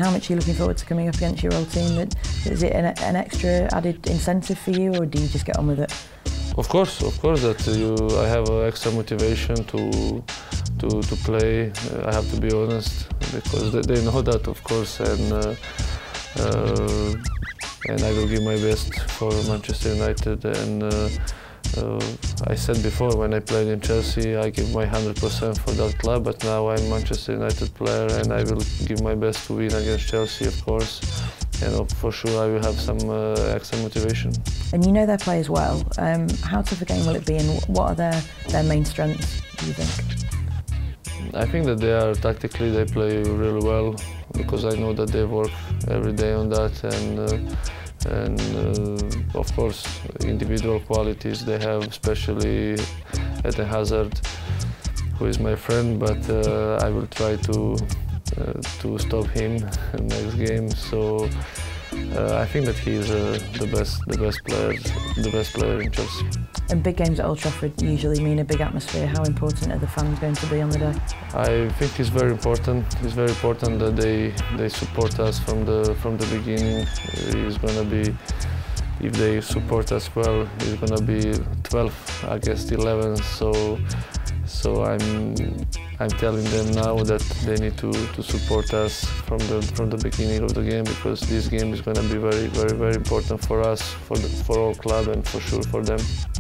How much are you looking forward to coming up against your old team? Is it an extra added incentive for you, or do you just get on with it? Of course that I have extra motivation to play. I have to be honest, because they know that, of course, and I will give my best for Manchester United. And I said before, when I played in Chelsea, I give my 100% for that club, but now I'm a Manchester United player and I will give my best to win against Chelsea, of course. And for sure I will have some extra motivation. And you know their players well. How tough a game will it be, and what are their main strengths, do you think? I think that they play really well, because I know that they work every day on that, and of course individual qualities they have, especially Eden Hazard, who is my friend, but I will try to stop him next game. So I think that he is the best player in Chelsea. And big games at Old Trafford usually mean a big atmosphere. How important are the fans going to be on the day? I think it's very important. It's very important that they support us from the beginning. It's gonna be, if they support us well, it's gonna be 12 against 11. So I'm telling them now that they need to support us from the beginning of the game, because this game is going to be very important for us, for our club, and for sure for them.